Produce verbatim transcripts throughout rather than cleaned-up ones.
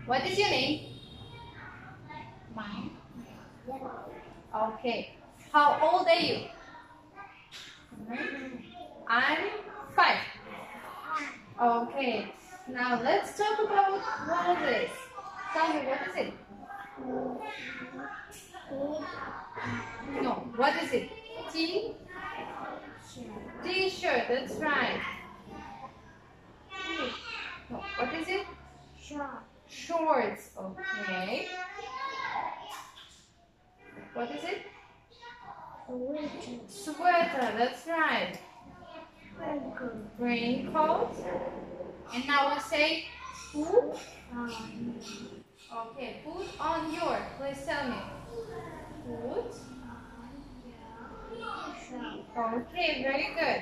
What is your name? Mine. Okay. How old are you? I'm five. Okay. Now let's talk about what is this. Tell me, what is it? No, what is it? T? T-shirt, that's right. No, what is it? Shorts, okay. What is it? Sweater, that's right. Raincoat. And now we say put. Okay, put on your. Please tell me. Put. Okay, very good.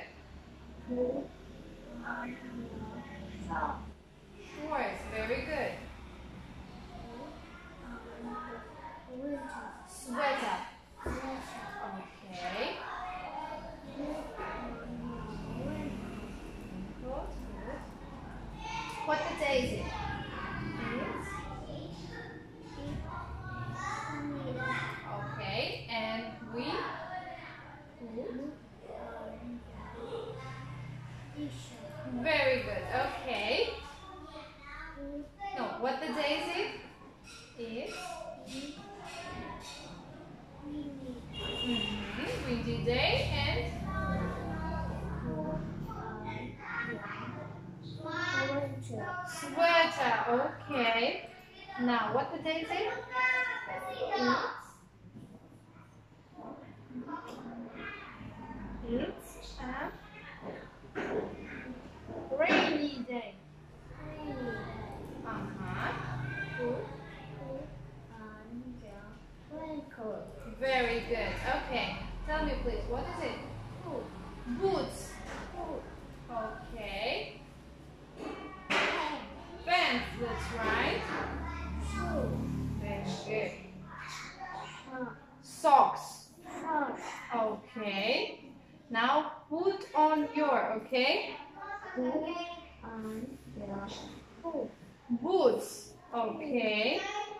Shorts, very good. Sweater. Okay. What the day is it? Okay, and we? Very good, okay. No, what the day is it? Is? Mm-hmm. Windy day and? Sweater, okay. Now, what the day is it? It's, it's a rainy day. Uh-huh. Very good. Okay. Tell me please, what is it? Boots. Okay. Pants, that's right. Very good. Socks. Okay. Now put on your, okay? Boots. Okay.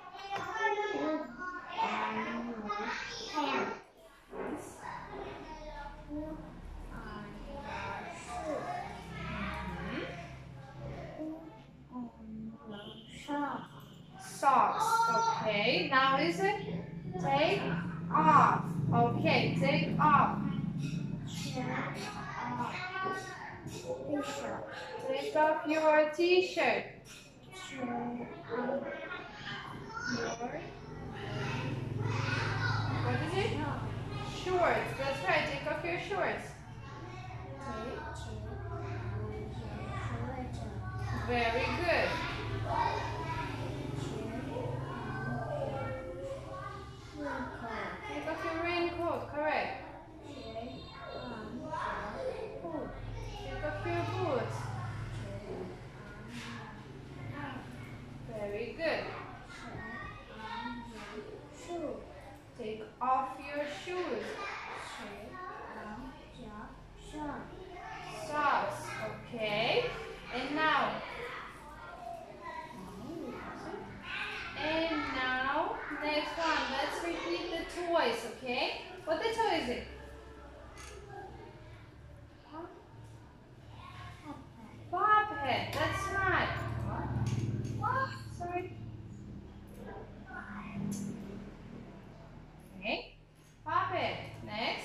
Socks. Okay. Now is it? Take off. Okay. Take off. Take off your t-shirt. What is it? Shorts. That's right. Take off your shorts. Very good. Take off your raincoat. Correct. Take off your boots. Very good. Take off your shoes. Socks. Okay. And now. And now, next one. Let's repeat the toys, okay? What the toy is it? Puppet. That's right. What? Sorry. Okay. Puppet. Next.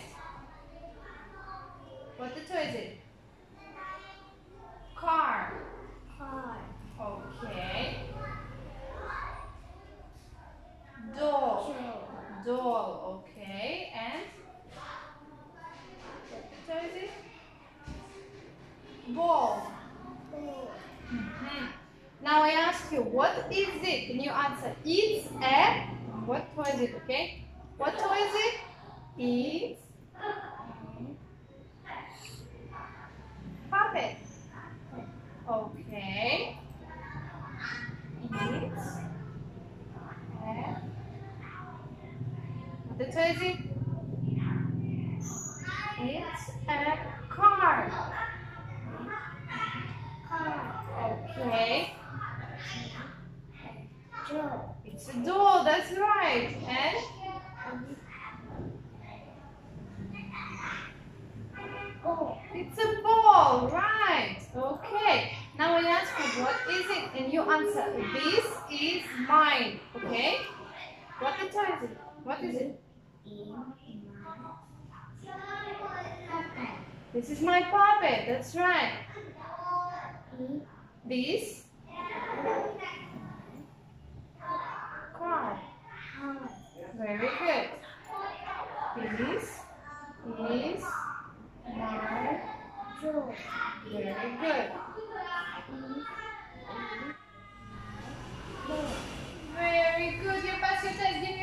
What the toy is it? Car. Okay. Doll. Doll. Okay. And what the toy is it? Ball. Mm-hmm. Now I ask you, what is it? Can you answer? It's a, what toy is it, okay? What toy is it? It's puppet. Okay. It's a, what the toy is it? It's a car. Okay. It's a doll, that's right. And? It's a ball, right. Okay. Now I ask you, what is it? And you answer, this is mine. Okay? What the toy is it? What is it? This is my puppet, that's right. This? Car. Very good. This is my joy. Very good. Very good. You pass your test.